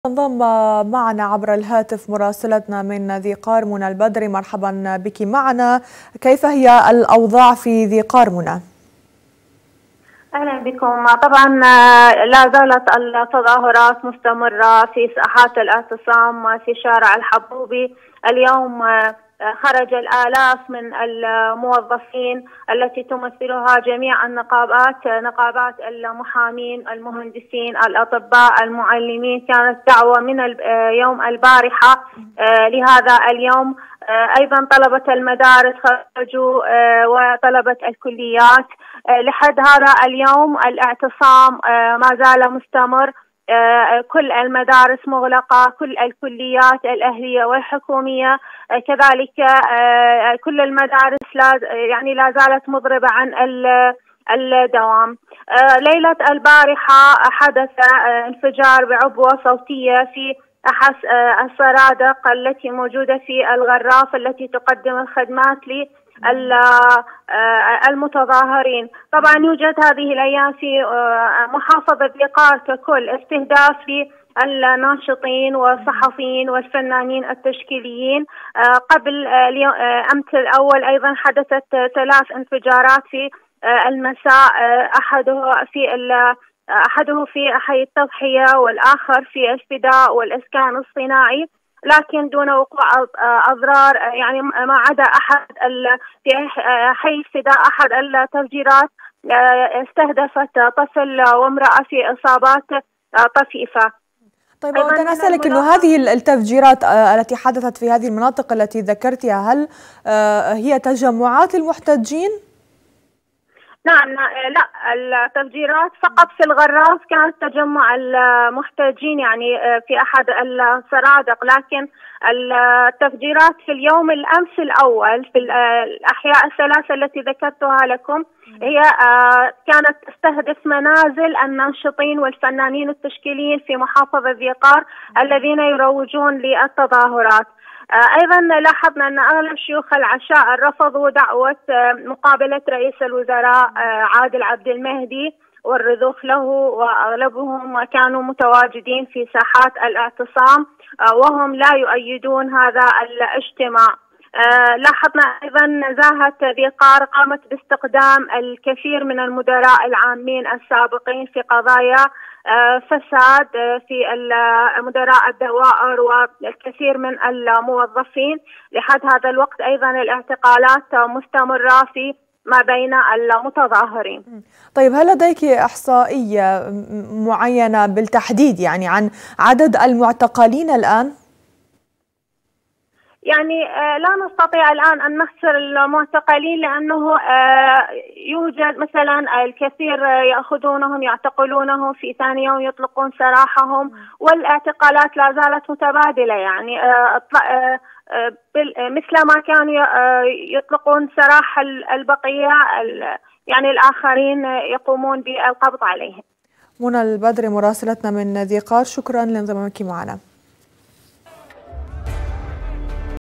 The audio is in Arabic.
انضم معنا عبر الهاتف مراسلتنا من ذي قار منى البدري. مرحبا بك معنا. كيف هي الأوضاع في ذي قار منى؟ أهلا بكم. طبعا لا زالت التظاهرات مستمرة في ساحات الاعتصام في شارع الحبوبي. اليوم خرج الآلاف من الموظفين التي تمثلها جميع نقابات المحامين، المهندسين، الأطباء، المعلمين. كانت دعوة من يوم البارحة لهذا اليوم. أيضا طلبة المدارس خرجوا وطلبة الكليات. لحد هذا اليوم الاعتصام ما زال مستمر. كل المدارس مغلقة، كل الكليات الأهلية والحكومية كذلك. كل المدارس لا زالت مضربة عن الدوام. ليلة البارحة حدث انفجار بعبوة صوتية في أحد السرادق التي موجودة في الغراف التي تقدم الخدمات المتظاهرين. طبعا يوجد هذه الأيام في محافظة ذي قار ككل استهداف للناشطين والصحفيين والفنانين التشكيليين. قبل أمس الأول أيضا حدثت 3 انفجارات في المساء، أحده في حي التضحية والآخر في الفداء والإسكان الصناعي، لكن دون وقوع أضرار. يعني ما عدا في حي الفداء أحد التفجيرات استهدفت طفل وامرأة في إصابات طفيفة. طيب أود أن أسألك أنه هذه التفجيرات التي حدثت في هذه المناطق التي ذكرتها هل هي تجمعات المحتجين؟ نعم، لا، التفجيرات فقط في الغراف كانت تجمع المحتجين يعني في أحد السرادق، لكن التفجيرات في اليوم الأمس الأول في الأحياء ال3 التي ذكرتها لكم هي كانت تستهدف منازل الناشطين والفنانين التشكيليين في محافظة ذي قار الذين يروجون للتظاهرات. أيضا لاحظنا أن أغلب شيوخ العشائر رفضوا دعوة مقابلة رئيس الوزراء عادل عبد المهدي والرضوخ له، وأغلبهم كانوا متواجدين في ساحات الاعتصام وهم لا يؤيدون هذا الاجتماع. لاحظنا أيضا نزاهة ذي قار قامت باستقدام الكثير من المدراء العامين السابقين في قضايا فساد في مدراء الدوائر والكثير من الموظفين. لحد هذا الوقت أيضا الاعتقالات مستمرة في ما بين المتظاهرين. طيب هل لديك إحصائية معينة بالتحديد يعني عن عدد المعتقلين الآن؟ يعني لا نستطيع الآن أن نحصر المعتقلين، لأنه يوجد مثلا الكثير يأخذونهم يعتقلونهم في ثاني يوم يطلقون سراحهم، والاعتقالات لا زالت متبادلة. يعني مثل ما كانوا يطلقون سراح البقية، يعني الآخرين يقومون بالقبض عليهم. منى البدري مراسلتنا من ذي قار، شكرا لانضمامك معنا.